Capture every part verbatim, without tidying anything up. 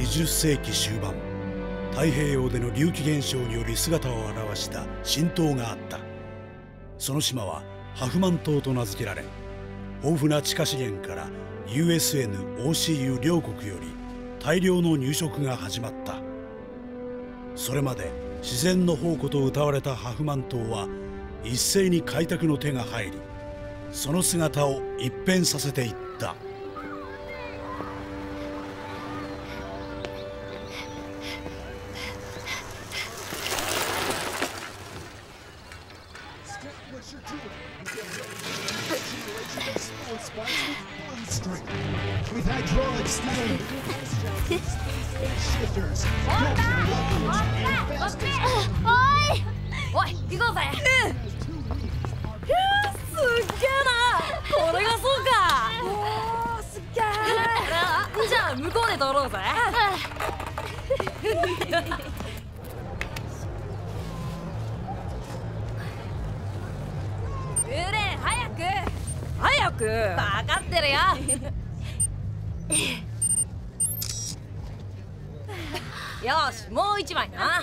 にじゅっせいき終盤、太平洋での隆起現象により姿を現した新島があった。その島はハフマン島と名付けられ、豊富な地下資源から ユーエスエヌ、オーシーユー 両国より大量の入植が始まった。それまで自然の宝庫と謳われたハフマン島は一斉に開拓の手が入り、その姿を一変させていった。 おい、行こうぜ。うん。いや、すっげえな。これがそうか。おお、すっげえ。じゃあ向こうで撮ろうぜ。うれ、早く。早く。分かってるよ。よし、もう一枚な。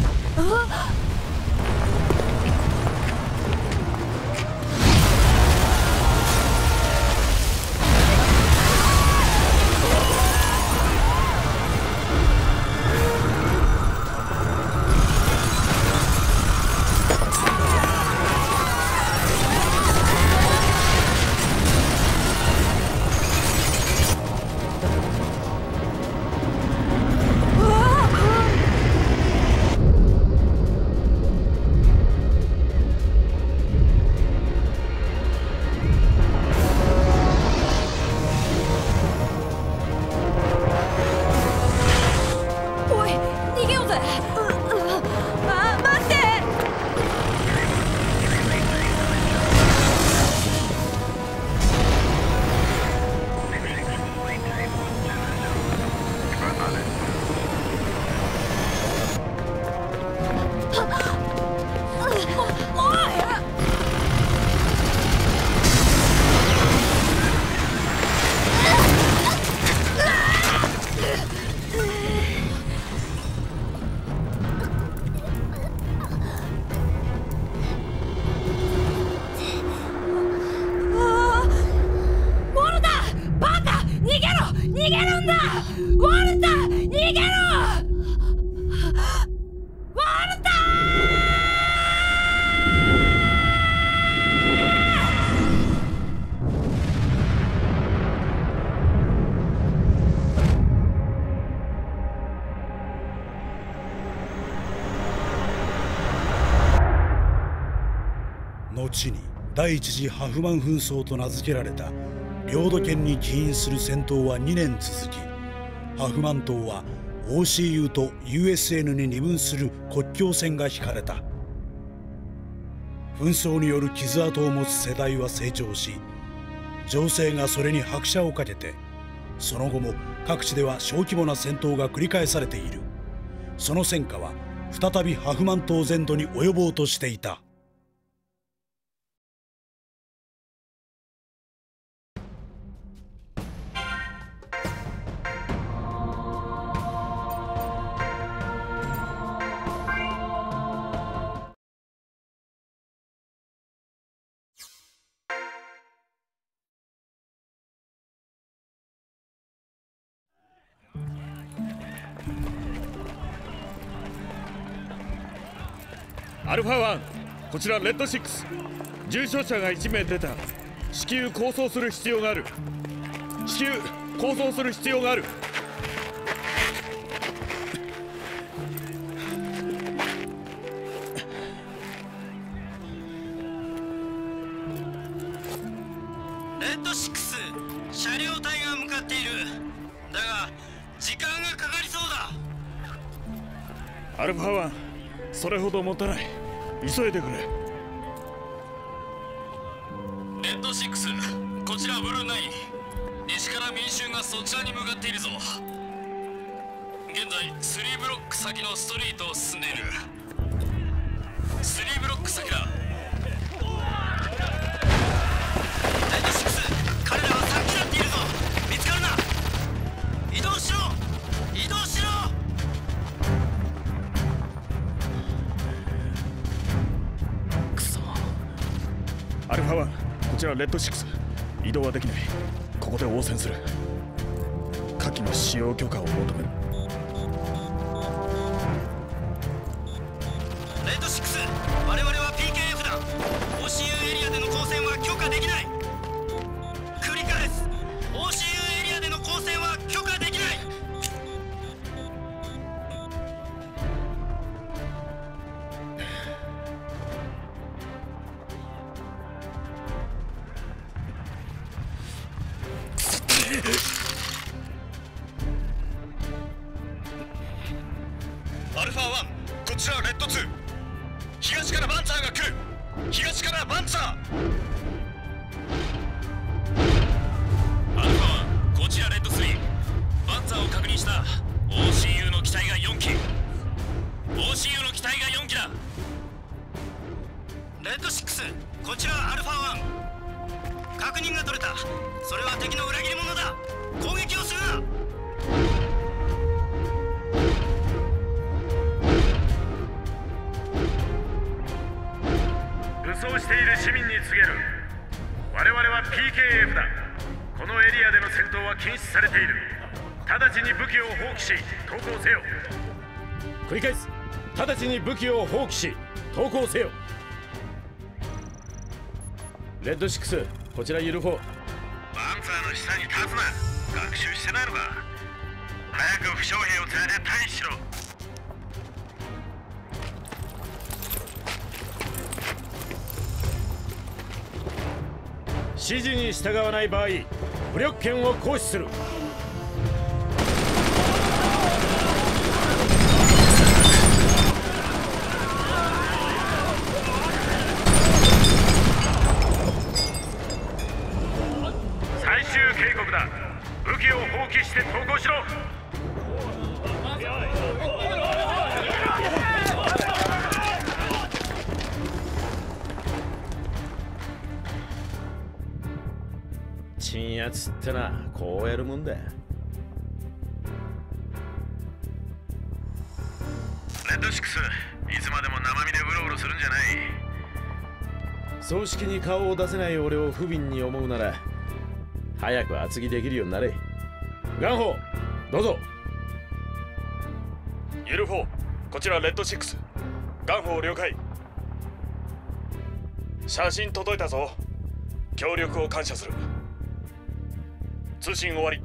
後に第一次ハフマン紛争と名付けられた領土権に起因する戦闘はにねん続き、ハフマン島は オーシーユー と ユーエスエヌ に二分する国境線が引かれた。紛争による傷跡を持つ世代は成長し、情勢がそれに拍車をかけて、その後も各地では小規模な戦闘が繰り返されている。その戦火は再びハフマン島全土に及ぼうとしていた。 アルファワン、こちらレッドシックス。重傷者がいちめい出た。至急抗争する必要がある。至急抗争する必要がある。 レッドシックス、車両隊が向かっている。だが時間がかかりそうだ。 アルファワン、それほど持たない。急いでくれ。 レッドシックス、こちらブルーナイン。西から民衆がそちらに向かっているぞ。現在スリーブロック先のストリートを進んでいる。スリーブロック先だ。レッドシックス、彼らは先立っているぞ。見つかるな。移動しろ、移動しろ。 アルファワン、こちらレッドシックス。移動はできない。ここで応戦する。火器の使用許可を求める。 レッドシックス、我々は ピーケーエフ だ。 オーシーユー エリアでの交戦は許可できない。繰り返す、 オーシーユー エリアでの交戦は許可できない。アルファワン、こちらレッドツー。東からバンツァーが来る。東からバンツァー。アルファワン、こちらレッドスリー。バンツァーを確認した。 オーシーユー の機体がよん機。 オーシーユー の機体がよん機だ。レッドシックス、こちらアルファワン。確認が取れた。それは敵の裏切り者だ。攻撃をするな。 武装している市民に告げる。我々は ピーケーエフ だ。このエリアでの戦闘は禁止されている。直ちに武器を放棄し投降せよ。 繰り返す。直ちに武器を放棄し投降せよ。レッドシックス、こちらユルフォー。 バンツァーの下に立つな。学習してないのか。早く負傷兵を連れて退避しろ。 指示に従わない場合、武力権を行使する。 最終警告だ。武器を放棄して投降しろ。 鎮圧ってな、こうやるもんだ。 レッドシックス、いつまでも生身でうろうろするんじゃない。 葬式に顔を出せない俺を不憫に思うなら、早く厚着できるようになれ。ガンホー、どうぞ。 ユルフォー、こちらレッドシックス。ガンホー了解。写真届いたぞ。協力を感謝する。通信終わり。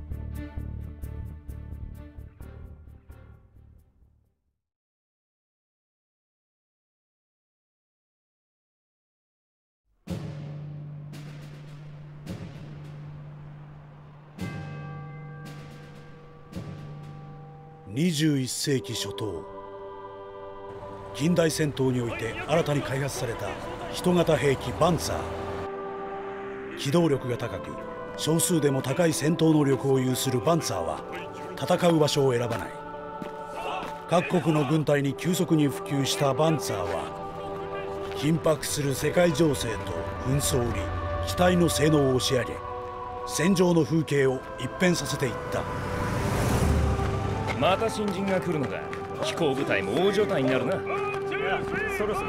にじゅういっ世紀初頭、近代戦闘において新たに開発された人型兵器バンツァー。機動力が高く、少数でも高い戦闘能力を有するバンツァーは戦う場所を選ばない。各国の軍隊に急速に普及したバンツァーは、緊迫する世界情勢と紛争に機体の性能を押し上げ、戦場の風景を一変させていった。 また新人が来るのか。飛行部隊も大所帯になるな。そろそろ。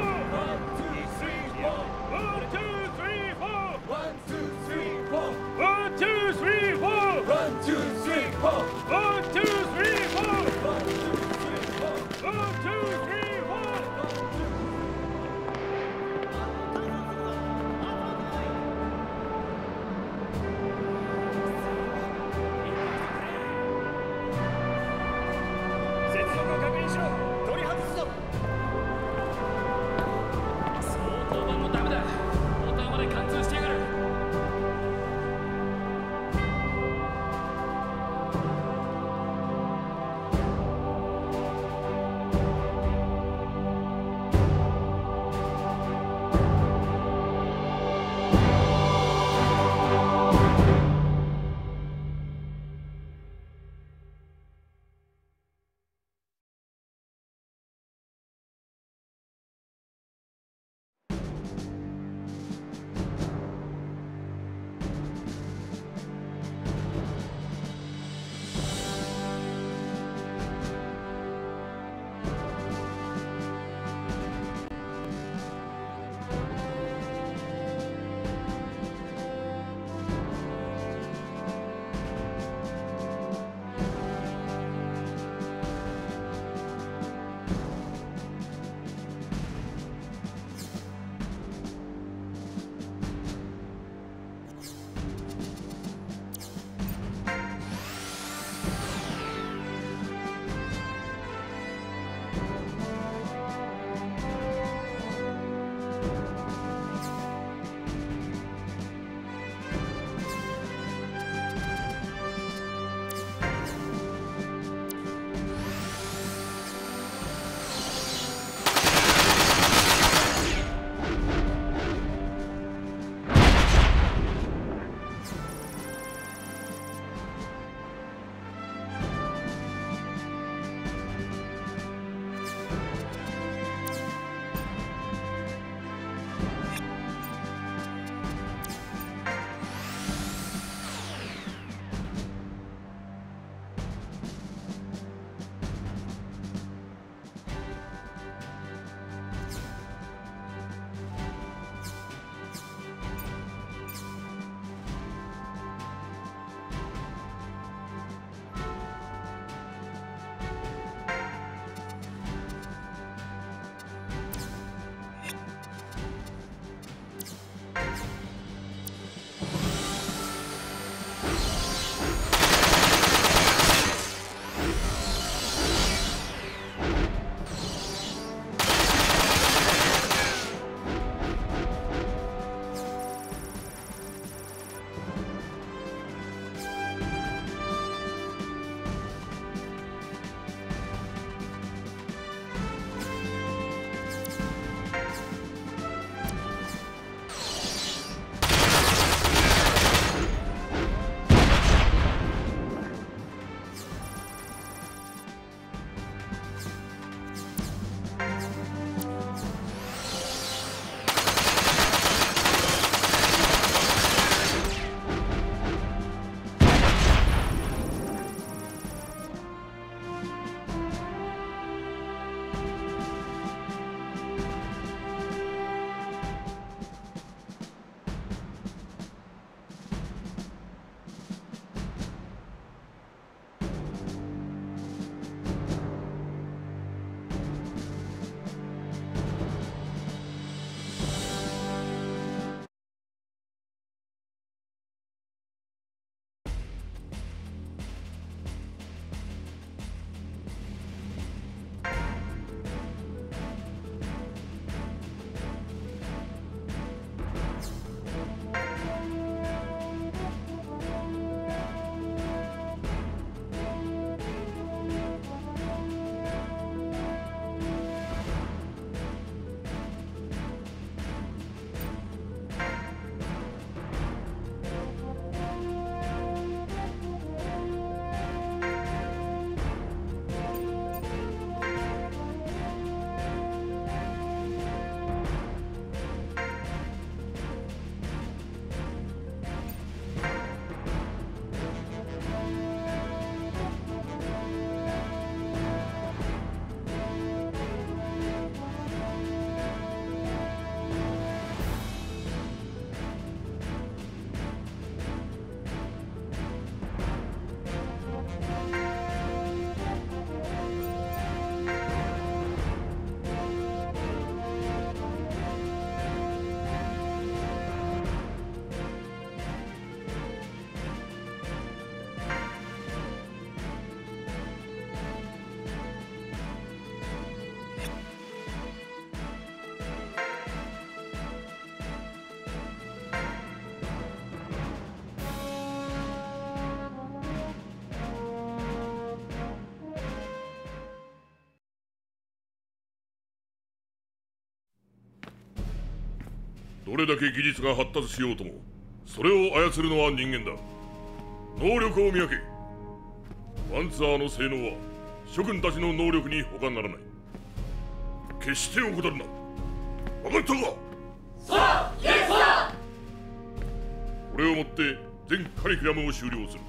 どれだけ技術が発達しようともそれを操るのは人間だ。能力を見分け。ワンツァーの性能は諸君たちの能力に他ならない。決して怠るな。分かったか？さあ、イエスだ。これをもって全カリキュラムを終了する。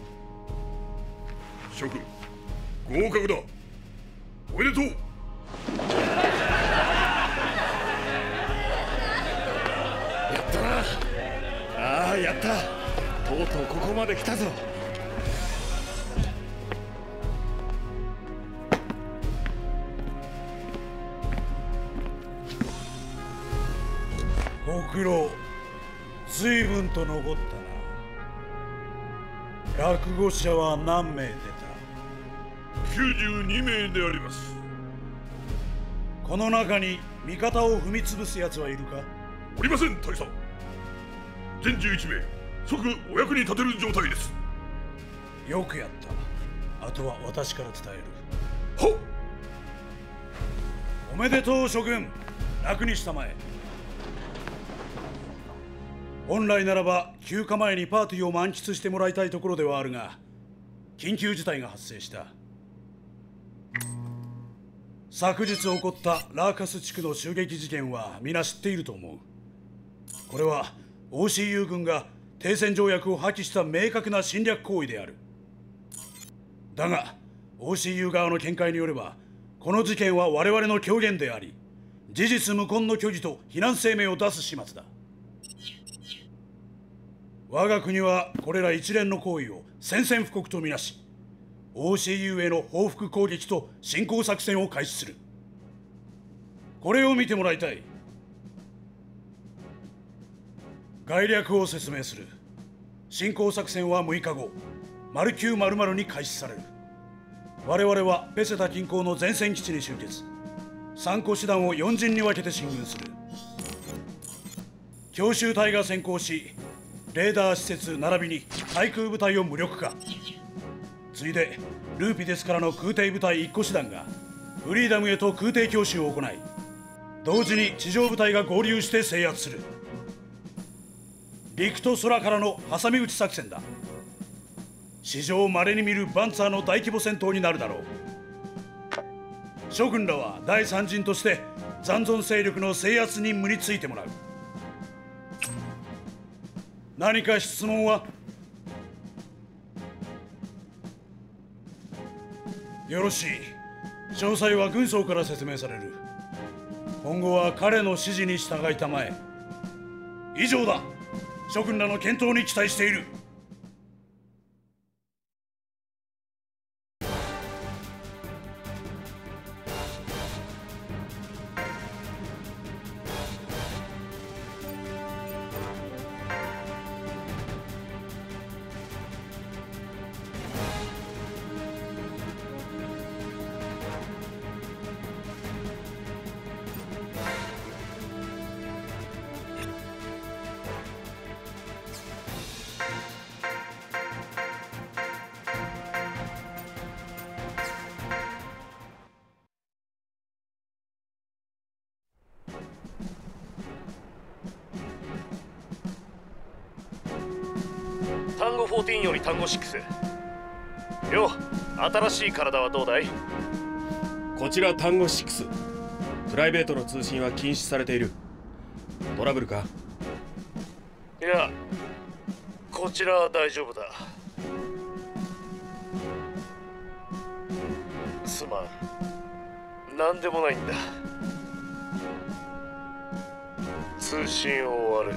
諸君合格だ。おめでとう。 やったな。ああ、やった。とうとうここまで来たぞ。 ご苦労。随分と残ったな。落語者は何名出た？ きゅうじゅうにめいであります。 この中に味方を踏み潰す奴はいるか？ おりません、大佐。全じゅういちめい即お役に立てる状態です。 よくやった。あとは私から伝える。 はっ。 おめでとう諸君。楽にしたまえ。本来ならば休暇前にパーティーを満喫してもらいたいところではあるが、緊急事態が発生した。昨日起こったラーカス地区の襲撃事件は皆知っていると思う。これは オーシーユー 軍が停戦条約を破棄した明確な侵略行為である。だが オーシーユー 側の見解によれば、この事件は我々の狂言であり、事実無根の虚偽と非難声明を出す始末だ。我が国はこれら一連の行為を宣戦布告とみなし、オーシーユー への報復攻撃と侵攻作戦を開始する。これを見てもらいたい。概略を説明する。侵攻作戦はむいかご、丸きゅうまるまるに開始される。我々はペセタ近郊の前線基地に集結。さんこ師団をよん陣に分けて進軍する。強襲隊が先行し、レーダー施設並びに対空部隊を無力化。ついでルーピデスからの空挺部隊いっこ師団がフリーダムへと空挺強襲を行い、同時に地上部隊が合流して制圧する。陸と空からの挟み撃ち作戦だ。史上稀に見るバンツァーの大規模戦闘になるだろう。諸君らは第三陣として残存勢力の制圧任務についてもらう。何か質問は？よろしい。詳細は軍曹から説明される。今後は彼の指示に従いたまえ。以上だ。諸君らの健闘に期待している。 単語じゅうよんより単語ろく。よう、新しい体はどうだい？ こちら単語ろく。プライベートの通信は禁止されている。トラブルか？ いや、こちらは大丈夫だ。すまん。なんでもないんだ。通信を終わる。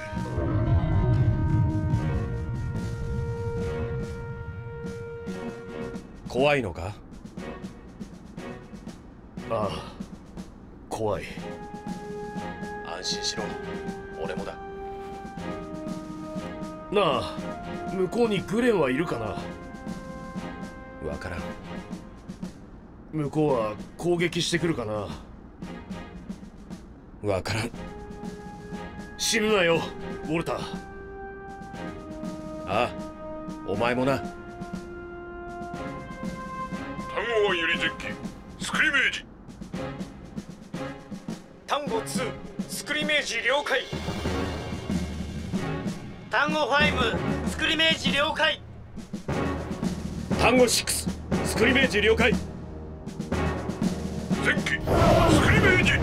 怖いのか？ ああ、怖い。 安心しろ、俺もだ。 なあ、向こうにグレンはいるかな？ わからん。 向こうは攻撃してくるかな？ わからん。 死ぬなよ、ウォルター。 ああ、お前もな。 単語ワンより前期スクリメージ。 単語ツースクリメージ了解。単語ファイブスクリメージ了解。 単語シックススクリメージ了解。 前期スクリメージ。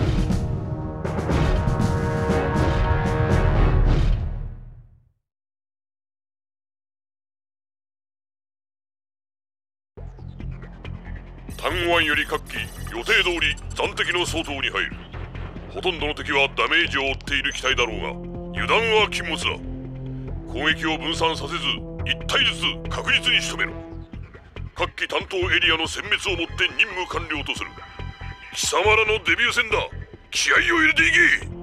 単語案より各機予定通り暫敵の相当に入る。ほとんどの敵はダメージを負っている機体だろうが油断は禁物だ。攻撃を分散させず一体ずつ確実に仕留めろ。各機担当エリアの殲滅をもって任務完了とする。貴様らのデビュー戦だ。気合を入れていけ。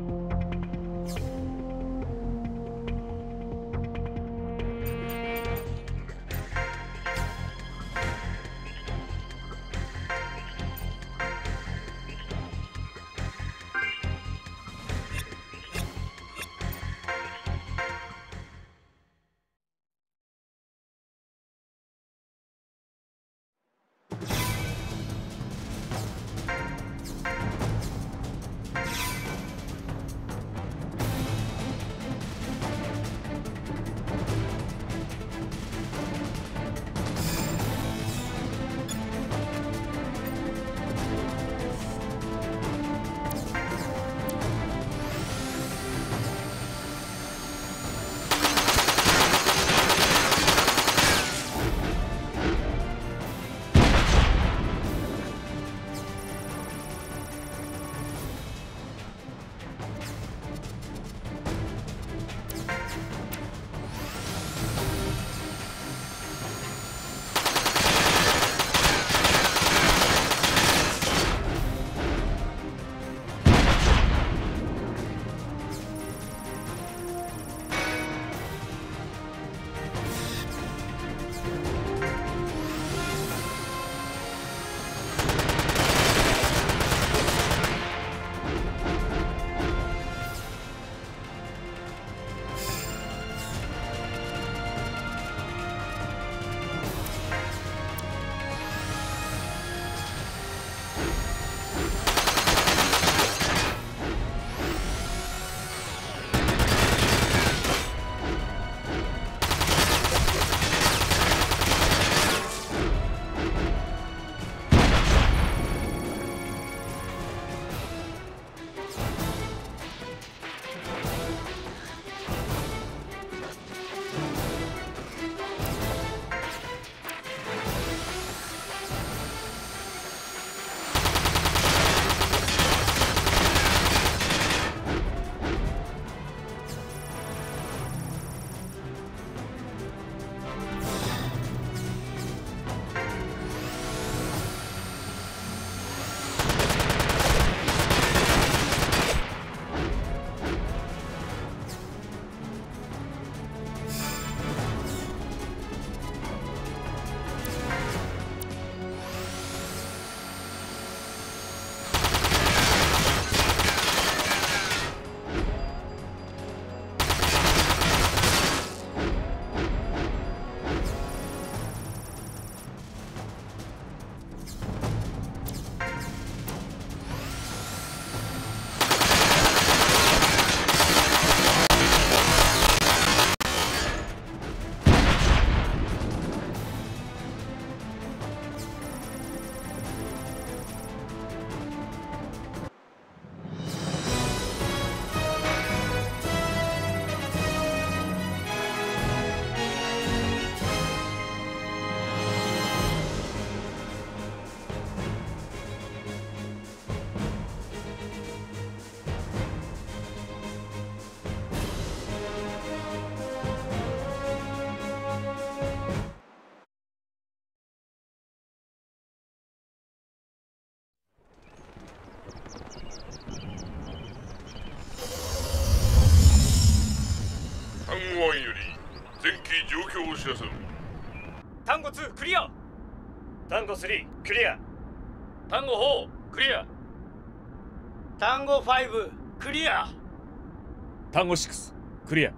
案より前期状況を知らせる。 単語ツークリア。単語スリークリア。 単語フォークリア。 単語ファイブクリア。 単語シックスクリア。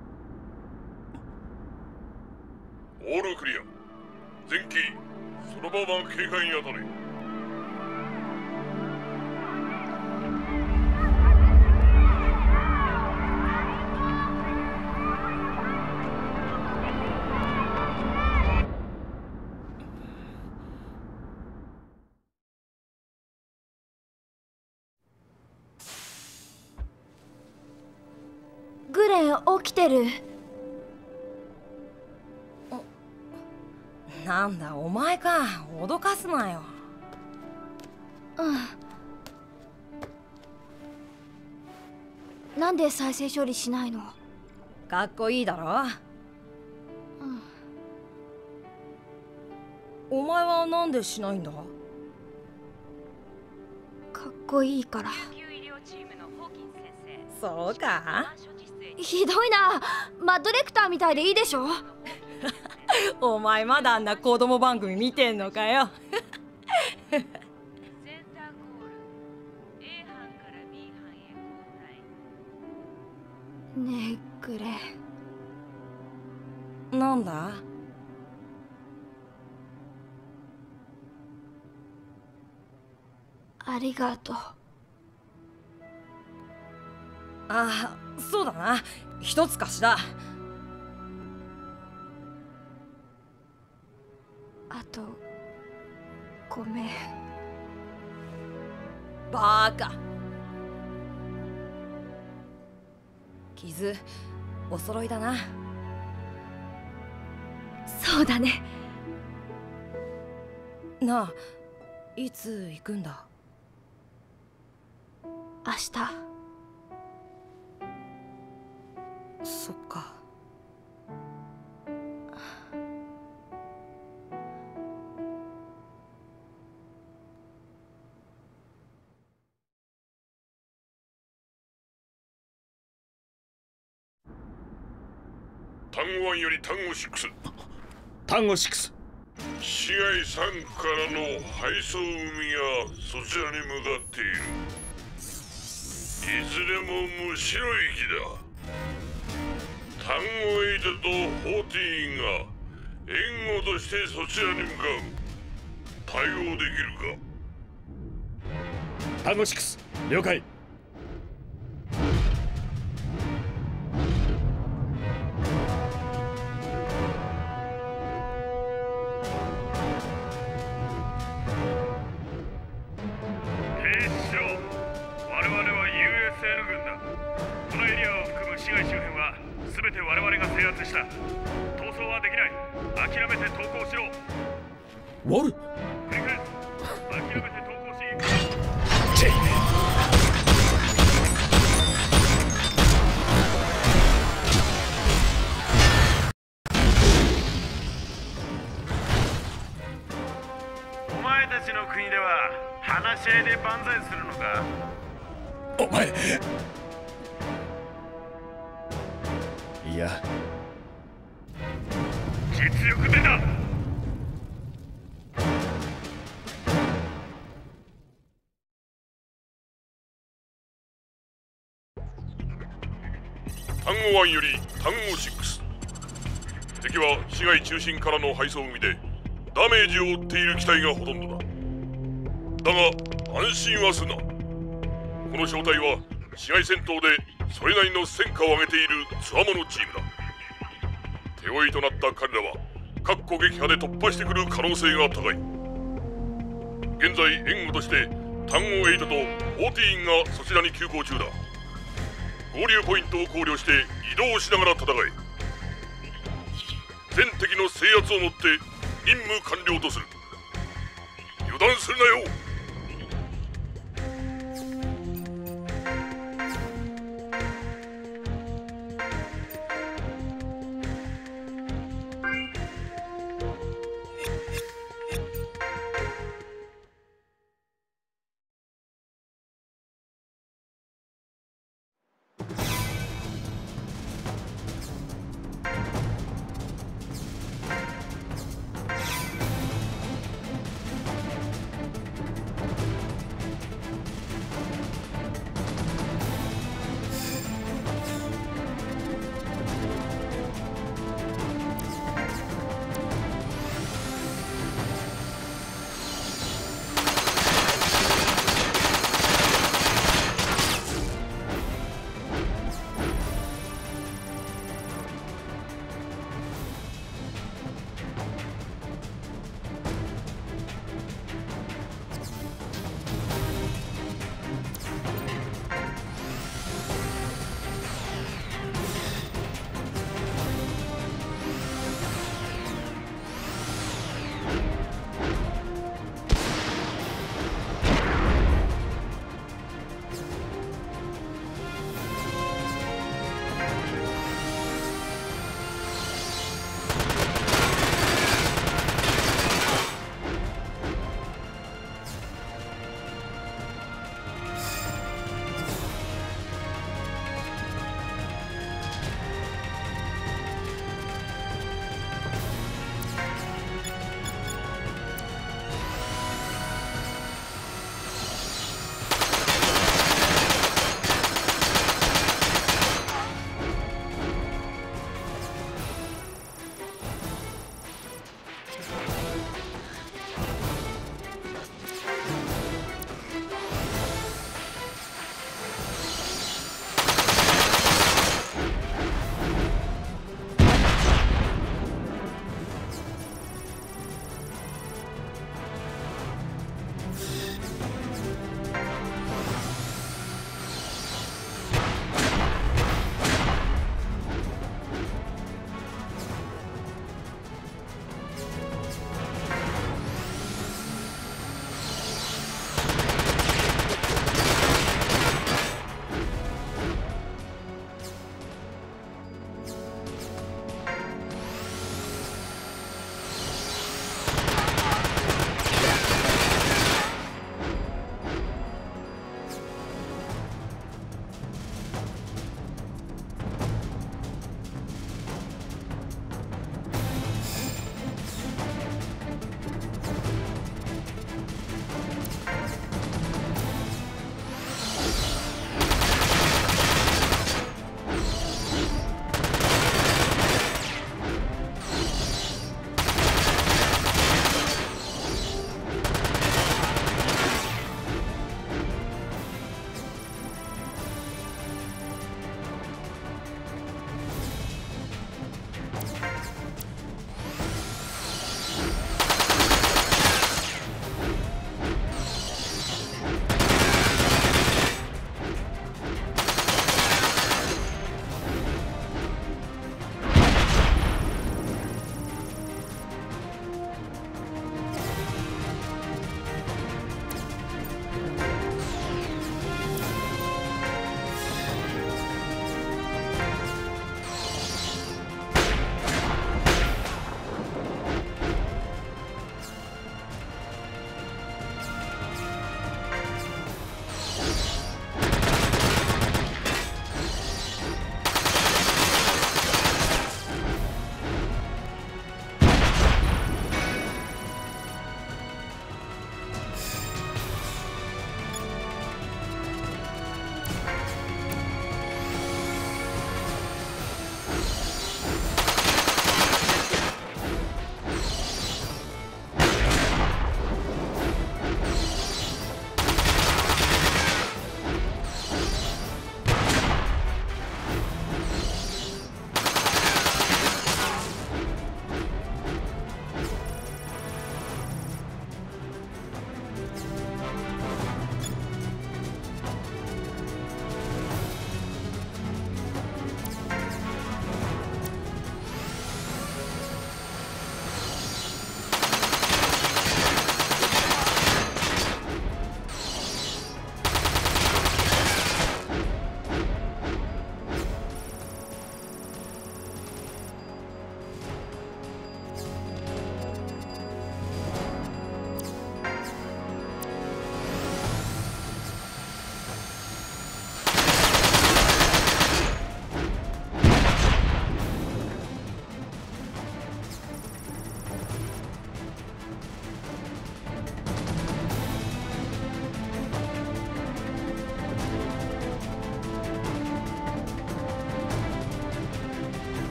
オールクリア。前期その場は警戒に当たれ。 然起きてる。 なんだお前か。脅かすなよ。 うん。なんで再生処理しないの？ かっこいいだろ。 うん。 お前はなんでしないんだ？ かっこいいから。 そうか？ ひどいな。マッドレクターみたいでいいでしょ。 お前まだあんな子供番組見てんのかよ。 ねえグレー。 なんだ？ ありがとう。 ああ、そうだな。一つ貸しだ。 あとごめん。 バーカ。傷お揃いだな。 そうだね。 なあ、いつ行くんだ？ 明日。 そっか。 単語ワンより単語シックス。 単語シックス。 市街さんからの配送海がそちらに向かっている。いずれも無白域だ。単語エイトとフォーティーンが援護としてそちらに向かう。対応できるか？ 単語シックス、了解。 全て我々が制圧した。逃走はできない。諦めて投降しろ。 ウォル。 繰り返す。諦めて投降し。 チェイ。 お前たちの国では話し合いで万歳するのか？ お前。いや、 実力出た。 単語ワンより単語シックス。敵は市街中心からの配送海でダメージを負っている機体がほとんどだ。だが安心はするな。この正体は市街戦闘でそれなりの戦果を上げている強者チームだ。手負いとなった彼らは各個撃破で突破してくる可能性が高い。現在援護として単語エイトとフォーティーンがそちらに急行中だ。合流ポイントを考慮して移動しながら戦え。全敵の制圧をもって任務完了とする。油断するなよ。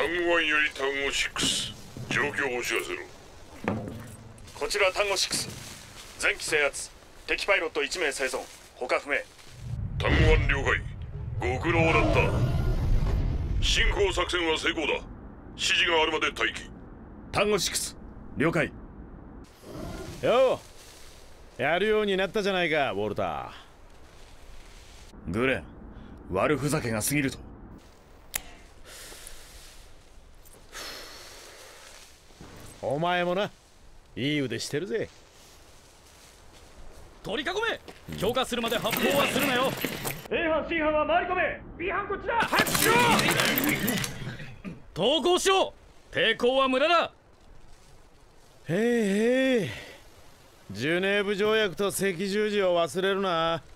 単語ワンより単語シックス、状況を知らせろ。 こちら単語シックス、前期制圧、敵パイロットいち名生存、他不明。 単語ワン了解、ご苦労だった。進行作戦は成功だ。指示があるまで待機。 単語シックス了解。 よう、やるようになったじゃないかウォルター。 グレン、悪ふざけが過ぎるぞ。 お前もな、いい腕してるぜ。 取り囲め。強化するまで発砲はするなよ。 A 班 C 班は回り込め。 B 班こっちだ。 拍手しろ。投降しろ。抵抗は無駄だ。 へいへい、ジュネーブ条約と赤十字を忘れるな。